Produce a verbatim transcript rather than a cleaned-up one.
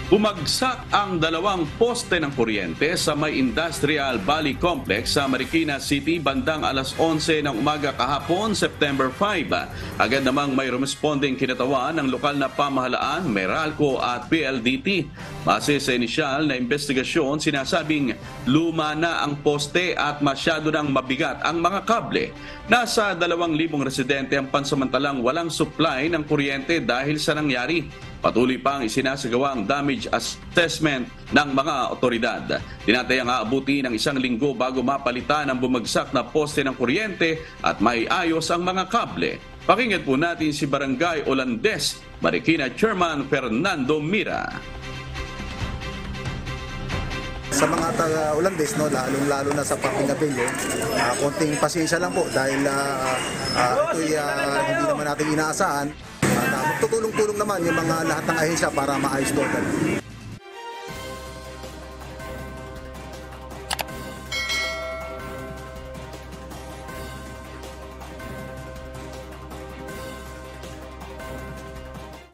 Bumagsak ang dalawang poste ng kuryente sa may Industrial Valley Complex sa Marikina City bandang alas onse ng umaga kahapon, September five. Agad namang may responding kinatawan ng lokal na pamahalaan, Meralco at P L D T. Base sa inisyal na investigasyon, sinasabing luma na ang poste at masyado nang mabigat ang mga kable. Nasa dalawang libong residente ang pansamantalang walang supply ng kuryente dahil sa nangyari. Patuloy pang isinasagawa ang damage assessment ng mga otoridad. Tinatayang aabuti ng isang linggo bago mapalitan ang bumagsak na poste ng kuryente at maiayos ang mga kable. Pakinggan po natin si Barangay Olandes, Marikina Chairman Fernando Mira. Sa mga taga-Olandes, no, lalong-lalo na sa Papingapilyo, uh, konting pasensya lang po dahil uh, uh, ito'y uh, hindi naman natin inaasahan. Uh, Tutulong-tulong naman yung mga lahat ng ahensya para maayos doon.